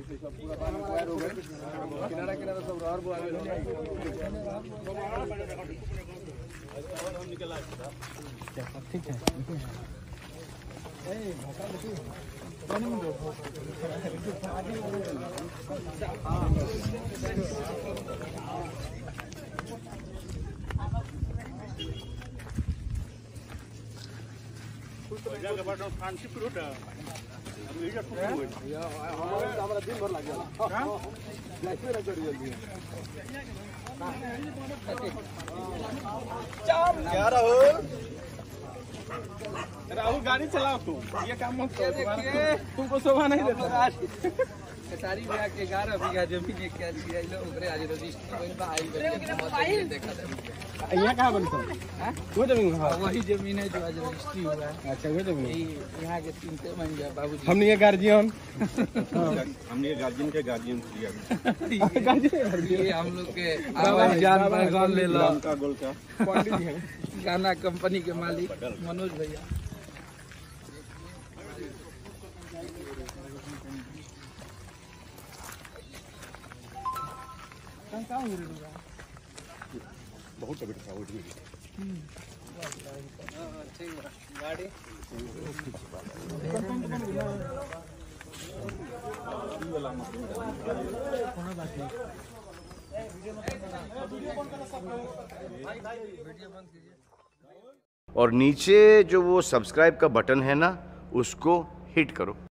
पूरा पानी तैयार हो गए, किनारा किनारा सब रार बुआ गए। ठीक है हमारा दिन भर लग गया राहुल गाड़ी चलाओ तू, ये काम मत कर, तुमको शोभा नहीं देता। सारी बिया के 11 बीघा जमीन है, क्या दिया इन लोग आज रजिस्ट्री में भाई देखा यहाँ कहाँ बनता है? वो जमीन, वही जमीन है जो आज रजिस्ट्री हुआ है। अच्छा वो जमीन यहाँ के 3 बन गया बाबू। हमने ये गार्जियन हमने गार्जियन के गार्जियन किया ये हम लोग के जान पहचान ले लो का गोल का गाना कंपनी के मालिक मनोज भैया। बहुत तबियत खराब हो गई गाड़ी और नीचे जो वो सब्सक्राइब का बटन है ना, उसको हिट करो।